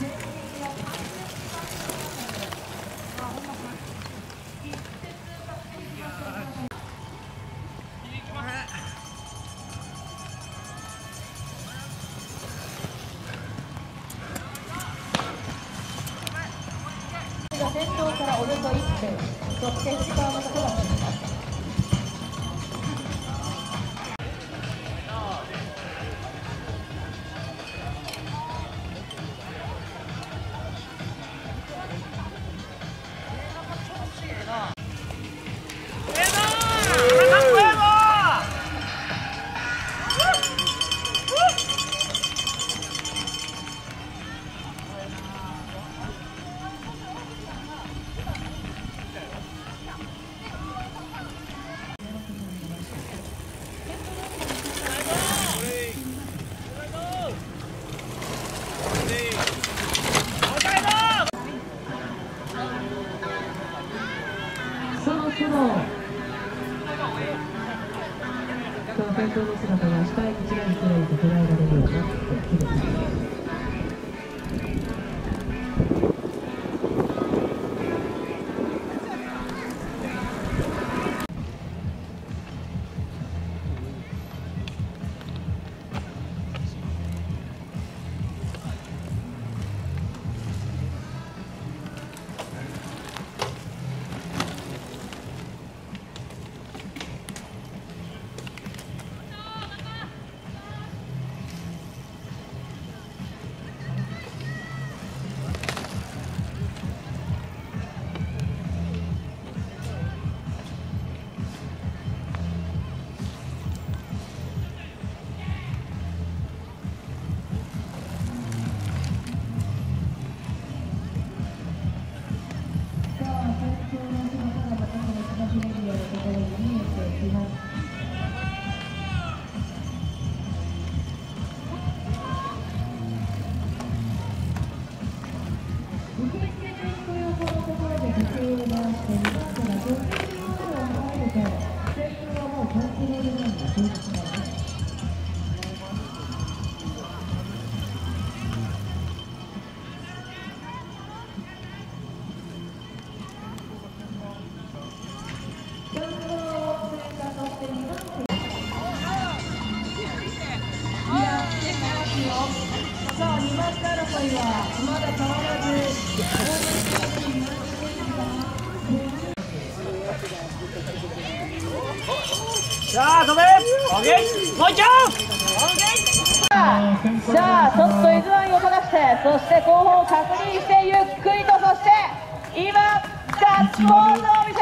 先頭からおよそ1分、そして藤川雅人が進みます。その先頭の姿が視界一覧くらいと捉えられるようになってきています。さあ、2番手争いはまだ変わらず。 さあ、飛べ。オッケー。もう一丁。 さあ、ちょっとイズワインを離して、そして後方を確認してゆっくりと、そして今ガッツポーズを見せ